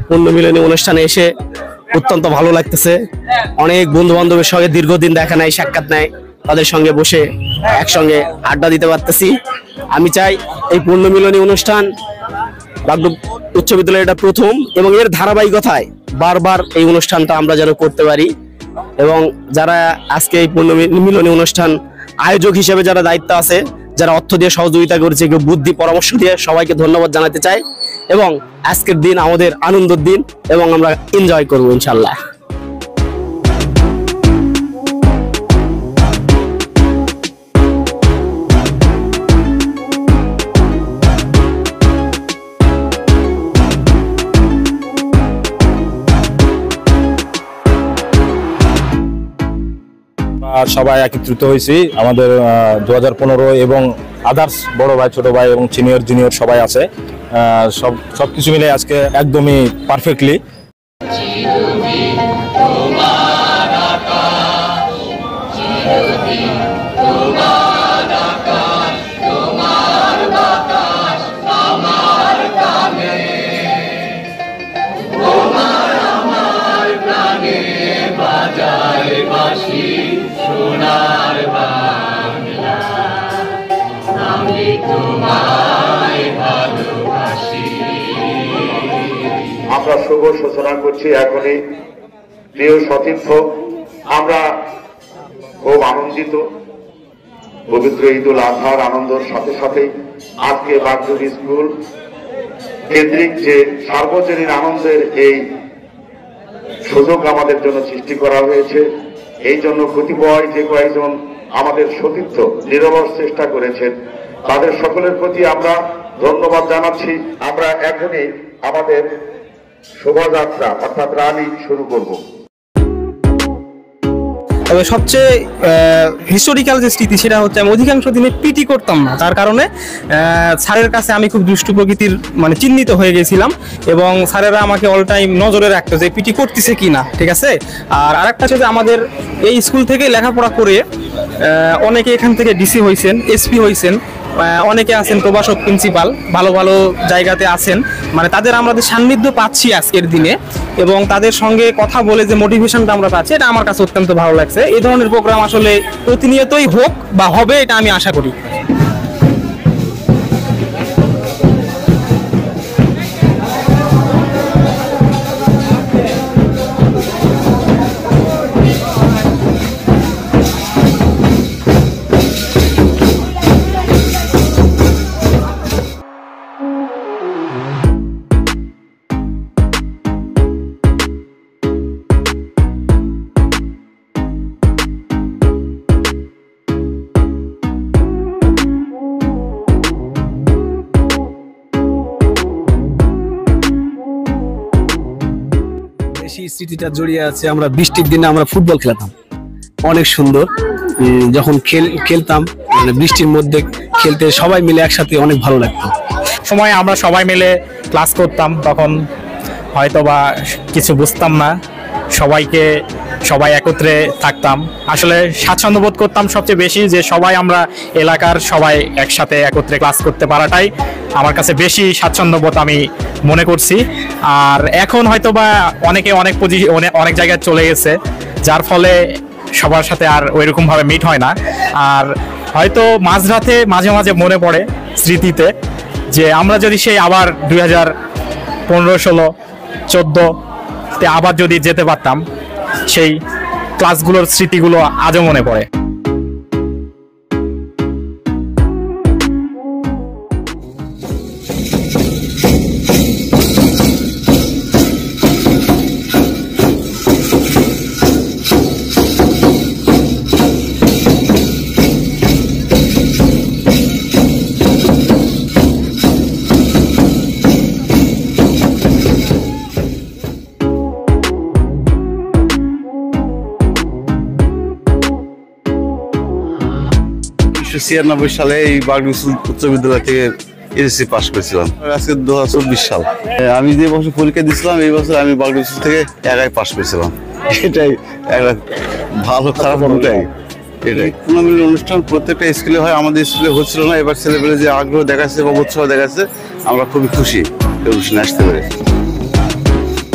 পুণ্যমিলনী অনুষ্ঠানে এসে অত্যন্ত ভালো লাগতেছে। অনেক বন্ধু বান্ধবের সঙ্গে দীর্ঘদিন দেখা নাই, সাক্ষাৎ নাই, তাদের সঙ্গে বসে একসঙ্গে আড্ডা দিতে পারতেছি। আমি চাই এই পুণ্যমিলনী অনুষ্ঠান বাগডোব উচ্চ বিদ্যালয়ে এটা প্রথম, এবং এর ধারাবাহিকতায় বারবার এই অনুষ্ঠানটা আমরা যেন করতে পারি। এবং যারা আজকে এই পুণ্যমিলনী অনুষ্ঠান আয়োজক হিসেবে যারা দায়িত্ব আছে, যারা অর্থ দিয়ে সহযোগিতা করেছে, কেউ বুদ্ধি পরামর্শ দিয়ে, সবাইকে ধন্যবাদ জানাতে চাই। এবং আজকের দিন আমাদের আনন্দের দিন এবং আমরা এনজয় করবো ইনশাল্লাহ। সবাই একত্রিত হয়েছি আমাদের 2015 এবং আদার্স বড় ভাই, ছোট ভাই এবং সিনিয়র জুনিয়র সবাই আছে। সবকিছু মিলে আজকে একদমই পারফেক্টলি। আমরা শুভ সূচনা করছি এখনই। প্রিয় সতীর্থ, আমরা খুব আনন্দিত। পবিত্র ঈদুল আজহার আনন্দের সাথে সাথে আজকে বাগডোব স্কুল কেন্দ্রিক যে সার্বজনীন আনন্দের এই সুযোগ আমাদের জন্য সৃষ্টি করা হয়েছে। এই জন্য কতিপয় যে কয়েকজন আমাদের সতীর্থ নিরলস চেষ্টা করেছেন, তাদের সকলের প্রতি আমরা ধন্যবাদ জানাচ্ছি। আমরা এখনই আমাদের শোভাযাত্রা অর্থাৎ র্যালি শুরু করব। তবে সবচেয়ে হিস্টোরিক্যাল যে স্মৃতি সেটা হচ্ছে আমি অধিকাংশ দিনে পিটি করতাম না, তার কারণে স্যারের কাছে আমি খুব দুষ্টু প্রকৃতির মানে চিহ্নিত হয়ে গেছিলাম, এবং স্যারেরা আমাকে অল টাইম নজরে রাখতো যে পিটি করতেছে কিনা, ঠিক আছে। আর আরেকটা হচ্ছে যে আমাদের এই স্কুল থেকে লেখাপড়া করে অনেকে এখান থেকে ডিসি হয়েছেন, এসপি হয়েছেন, অনেকে আছেন প্রভাষক, প্রিন্সিপাল, ভালো ভালো জায়গাতে আছেন। মানে তাদের আমাদের সান্নিধ্য পাচ্ছি আজকের দিনে, এবং তাদের সঙ্গে কথা বলে যে মোটিভেশনটা আমরা পাচ্ছি, এটা আমার কাছে অত্যন্ত ভালো লাগছে। এই ধরনের প্রোগ্রাম আসলে প্রতিনিয়তই হোক বা হবে, এটা আমি আশা করি। স্মৃতিটা জড়িয়ে আছে। আমরা বৃষ্টির দিনে আমরা ফুটবল খেলতাম, অনেক সুন্দর। যখন খেলতাম মানে বৃষ্টির মধ্যে খেলতে সবাই মিলে একসাথে অনেক ভালো লাগতো। সময় আমরা সবাই মিলে ক্লাস করতাম, তখন হয়তো বা কিছু বুঝতাম না, সবাই একত্রে থাকতাম। আসলে স্বাচ্ছন্দ্য বোধ করতাম সবচেয়ে বেশি, যে সবাই আমরা এলাকার সবাই একসাথে একত্রে ক্লাস করতে পারাটাই আমার কাছে বেশি স্বাচ্ছন্দ্য বোধ আমি মনে করছি। আর এখন হয়তো বা অনেকে অনেক জায়গায় চলে গেছে, যার ফলে সবার সাথে আর ওইরকম ভাবে মিট হয় না। আর হয়তো মাঝরাতে মাঝে মাঝে মনে পড়ে স্মৃতিতে, যে আমরা যদি সেই আবার 2015, 16, 14-তে আবার যদি যেতে পারতাম, সেই ক্লাসগুলোর স্মৃতিগুলো আজও মনে পড়ে। সালে এই বাগডোব উচ্চ বিদ্যালয় থেকে এসএসসি পাস করেছিলাম। আজকে 2024 সাল। আমি যে বছর পরীক্ষা দিয়েছিলাম, এই বছর আমি বাগডোব থেকে একাই পাস করেছিলাম। এটাই একটা ভালো খারাপ দুটাই। এটাই পুণ্যমিলনী অনুষ্ঠান প্রত্যেকটা স্কুলে হয়, আমাদের স্কুলে হচ্ছিল না। এবার ছেলেপেলে যে আগ্রহ দেখাচ্ছে বা উৎসাহ দেখাচ্ছে, আমরা খুবই খুশি এই অনুষ্ঠানে আসতে পেরে।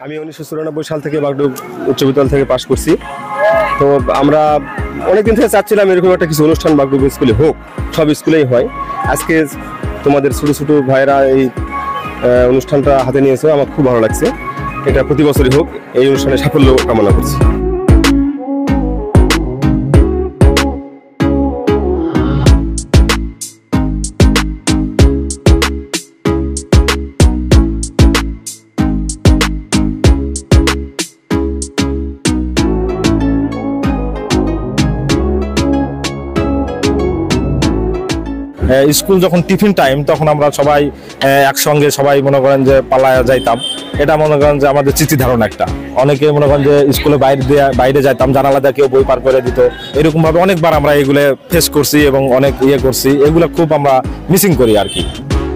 আমি 1994 সাল থেকে বাগডোব উচ্চ বিদ্যালয় থেকে পাশ করছি। তো আমরা অনেকদিন থেকে চাচ্ছিলাম এরকম একটা কিছু অনুষ্ঠান বাগডোব স্কুলে হোক, সব স্কুলেই হয়। আজকে তোমাদের ছোট ছোট ভাইরা এই অনুষ্ঠানটা হাতে নিয়েছে, আমার খুব ভালো লাগছে। এটা প্রতি বছরই হোক, এই অনুষ্ঠানে সাফল্য কামনা করছি। স্কুল যখন টিফিন টাইম তখন আমরা সবাই একসঙ্গে সবাই মনে করেন যে পালায়া যাইতাম। এটা মনে করেন যে আমাদের স্মৃতি ধারণা একটা। অনেকে মনে করেন যে স্কুলে বাইরে যাইতাম, জানালা দিয়ে কেউ বই পার করে দিত। এরকম ভাবে অনেকবার আমরা এগুলো ফেস করছি এবং অনেক করছি। এগুলো খুব আমরা মিসিং করি আর কি।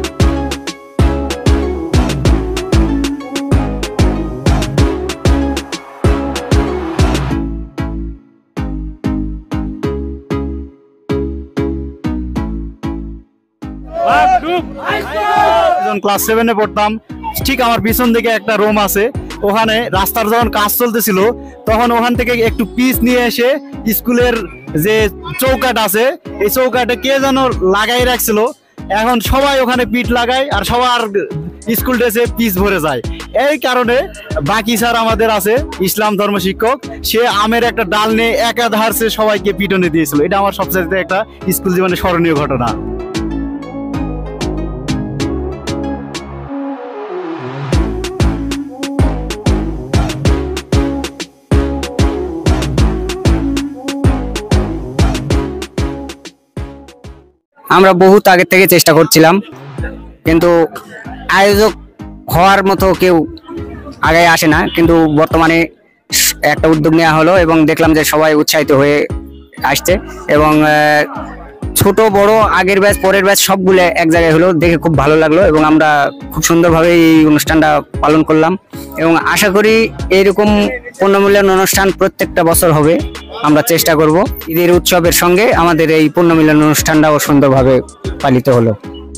ক্লাস 7-এ পড়তাম, ঠিক আমার পিছন দিকে একটা রুম আছে, ওখানে রাস্তার যখন কাজ চলতেছিল তখন ওখান থেকে একটু পিচ নিয়ে এসে স্কুলের যে চৌকাট আছে এই চৌকাটে কে যেন লাগাই রাখছিল। এখন সবাই ওখানে পিঠ লাগায় আর সবার স্কুল ড্রেসে পিচ ভরে যায়। এই কারণে বাকি স্যার আমাদের আছে ইসলাম ধর্ম শিক্ষক, সে আমের একটা ডাল নিয়ে একাধারে সবাইকে পিটনে দিয়েছিল। এটা আমার সবচেয়ে একটা স্কুল জীবনে স্মরণীয় ঘটনা। আমরা বহুত আগে থেকে চেষ্টা করছিলাম, কিন্তু আয়োজক হওয়ার মতো কেউ আগে আসে না। কিন্তু বর্তমানে একটা উদ্যোগ নেওয়া হলো এবং দেখলাম যে সবাই উৎসাহিত হয়ে আসছে এবং ছোট বড় আগের ব্যাচ পরের ব্যাচ সবগুলো এক জায়গায় হলো, দেখে খুব ভালো লাগলো এবং আমরা খুব সুন্দরভাবে এই অনুষ্ঠানটা পালন করলাম এবং আশা করি এইরকম পুণ্যমিলন অনুষ্ঠান প্রত্যেকটা বছর হবে। আমরা চেষ্টা করব। ঈদের উৎসবের সঙ্গে আমাদের এই পুণ্যমিলন অনুষ্ঠানটাও সুন্দরভাবে পালিত হলো।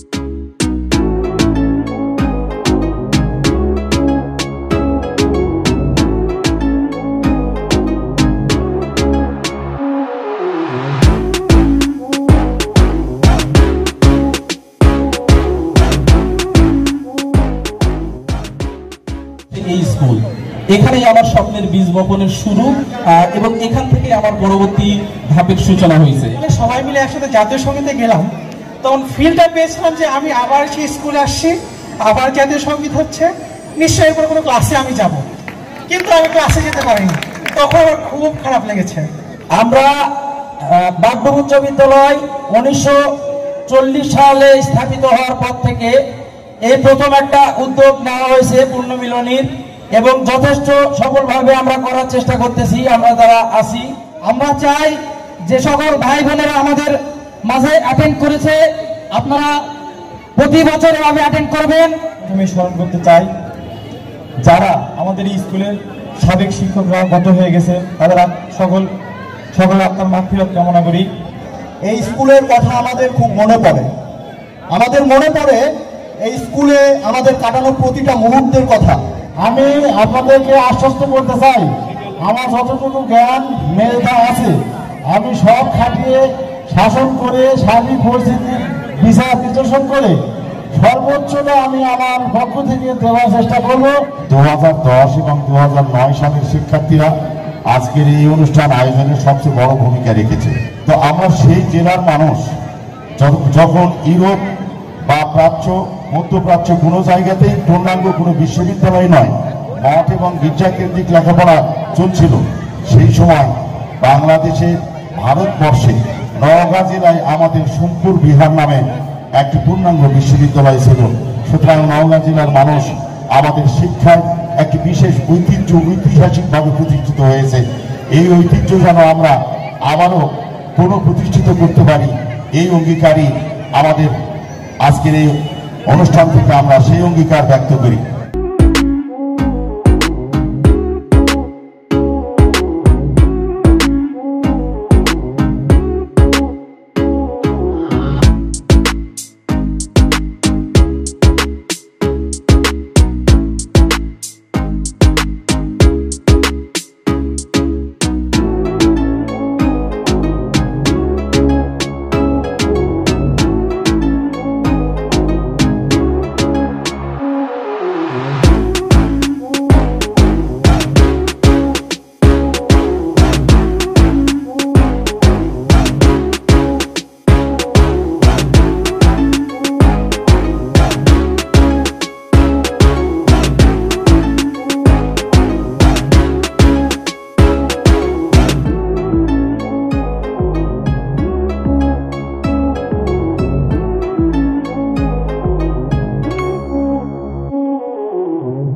এই স্কুল, এখানেই আমার স্বপ্নের বীজ বপনের শুরু এবং এখান থেকে আমার পরবর্তী ধাপের সূচনা হয়েছে। সবাই মিলে একসাথে জাতীয় সঙ্গীতে গেলাম, তখন ফিলটা পেয়েছিলাম যে আমি আবার সেই স্কুলে আসছি, আবার জাতীয় সঙ্গীত হচ্ছে, নিশ্চয়ই এরপর কোনো ক্লাসে আমি যাব, কিন্তু আমি ক্লাসে যেতে পারিনি। তখন খুব খারাপ লেগেছে। আমরা বাগডোব উচ্চ বিদ্যালয় 1940 সালে স্থাপিত হওয়ার পর থেকে এই প্রথম একটা উদ্যোগ নেওয়া হয়েছে পুণ্যমিলনীর এবং যথেষ্ট সফলভাবে আমরা করার চেষ্টা করতেছি। আমরা যারা আছি, আমরা চাই যে সকল ভাই বোনেরা আমাদের মাঝে অ্যাটেন্ড করেছে, আপনারা প্রতি বছর এভাবে অ্যাটেন্ড করবেন। আমি স্মরণ করতে চাই যারা আমাদের এই স্কুলের সাবেক শিক্ষকরা গত হয়ে গেছে, তাদের সকল আত্মার মাগফিরাত কামনা করি। এই স্কুলের কথা আমাদের খুব মনে পড়ে, এই স্কুলে আমাদের কাটানো প্রতিটা মুহূর্তের কথা। আমি আপনাদেরকে আশ্বস্ত করতে চাই, আমার যতটুকু জ্ঞান মেধা আছে আমি সব খাটিয়ে শাসন করে সার্বিক পরিস্থিতির বিচার বিশ্লেষণ করে সর্বোচ্চটা আমি আমার পক্ষ থেকে দেওয়ার চেষ্টা করব। 2010 এবং 2009 সালের শিক্ষার্থীরা আজকের এই অনুষ্ঠান আয়োজনের সবচেয়ে বড় ভূমিকা রেখেছে। তো আমরা সেই জেলার মানুষ যখন ইউরোপ বা প্রাচ্য মধ্যপ্রাচ্য কোনো জায়গাতেই পূর্ণাঙ্গ কোনো বিশ্ববিদ্যালয় নয়, মঠ এবং গির্জা কেন্দ্রিক লেখাপড়া চলছিল, সেই সময় বাংলাদেশে ভারতবর্ষে নওগাঁ জেলায় আমাদের সোমপুর বিহার নামে একটি পূর্ণাঙ্গ বিশ্ববিদ্যালয় ছিল। সুতরাং নওগাঁ জেলার মানুষ আমাদের শিক্ষায় একটি বিশেষ ঐতিহাসিকভাবে প্রতিষ্ঠিত হয়েছে। এই ঐতিহ্য যেন আমরা আবারও পুনঃপ্রতিষ্ঠিত করতে পারি, এই অঙ্গীকারই আমাদের আজকের এই অনুষ্ঠান থেকে আমরা সেই অঙ্গীকার ব্যক্ত করি।